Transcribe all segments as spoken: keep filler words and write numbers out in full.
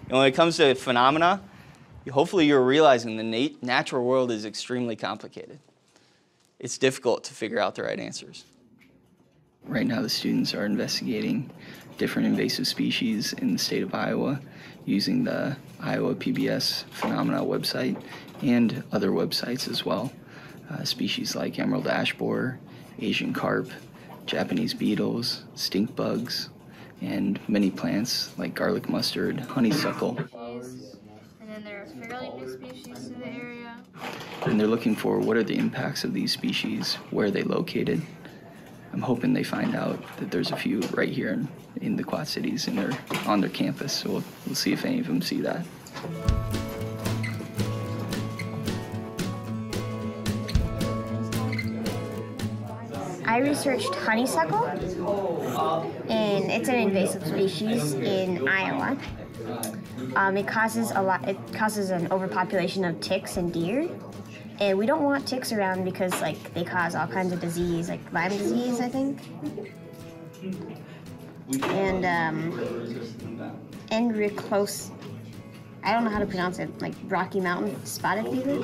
And when it comes to phenomena, hopefully you're realizing the nat natural world is extremely complicated. It's difficult to figure out the right answers. Right now the students are investigating different invasive species in the state of Iowa using the Iowa P B S Phenomena website and other websites as well. Uh, species like emerald ash borer, Asian carp, Japanese beetles, stink bugs, and many plants like garlic mustard, honeysuckle. And then there are fairly new species in the area. And they're looking for what are the impacts of these species, where are they located. I'm hoping they find out that there's a few right here in, in the Quad Cities and they're on their campus, so we'll, we'll see if any of them see that. I researched honeysuckle, and it's an invasive species in Iowa. Um, it causes a lot. It causes an overpopulation of ticks and deer, and we don't want ticks around because, like, they cause all kinds of disease, like Lyme disease, I think, and um, and reclose. I don't know how to pronounce it, like Rocky Mountain spotted fever.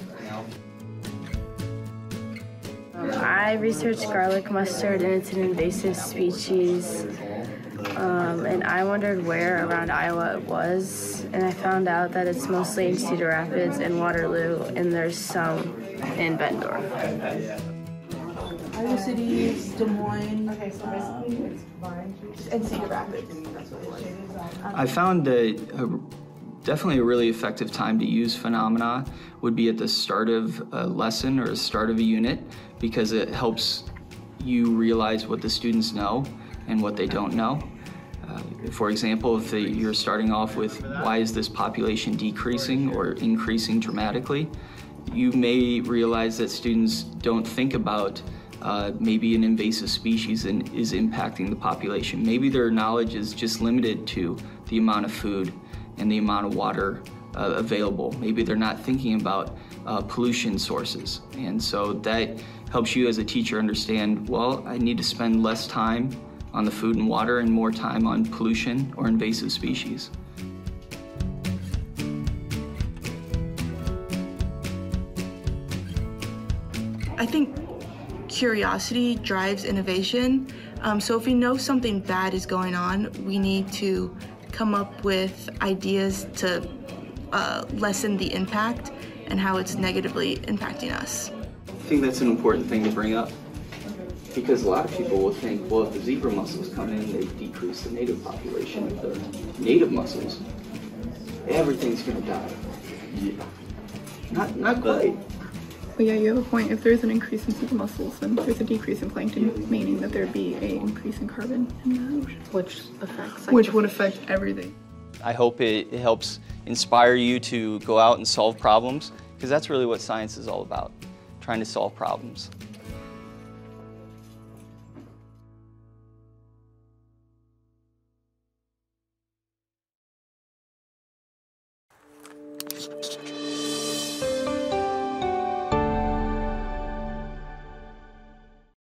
I researched garlic mustard, and it's an invasive species. Um, and I wondered where around Iowa it was, and I found out that it's mostly in Cedar Rapids and Waterloo, and there's some in Bettendorf. Iowa City, Des Moines, um, and Cedar Rapids. I found that a, definitely a really effective time to use phenomena would be at the start of a lesson or the start of a unit, because it helps you realize what the students know and what they don't know. Uh, for example, if they, you're starting off with why is this population decreasing or increasing dramatically, you may realize that students don't think about uh, maybe an invasive species and is impacting the population. Maybe their knowledge is just limited to the amount of food and the amount of water uh, available. Maybe they're not thinking about uh, pollution sources. And so that helps you as a teacher understand, well, I need to spend less time on the food and water and more time on pollution or invasive species. I think curiosity drives innovation. Um, so if we know something bad is going on, we need to come up with ideas to uh, lessen the impact and how it's negatively impacting us. I think that's an important thing to bring up, because a lot of people will think, well, if the zebra mussels come in, they decrease the native population. If the native mussels, everything's gonna die. Yeah. Not, not quite. Well, yeah, you have a point. If there's an increase in zebra mussels, then there's a decrease in plankton, meaning that there'd be an increase in carbon in the ocean. Which affects... Which would affect everything. I hope it, it helps inspire you to go out and solve problems, because that's really what science is all about, trying to solve problems.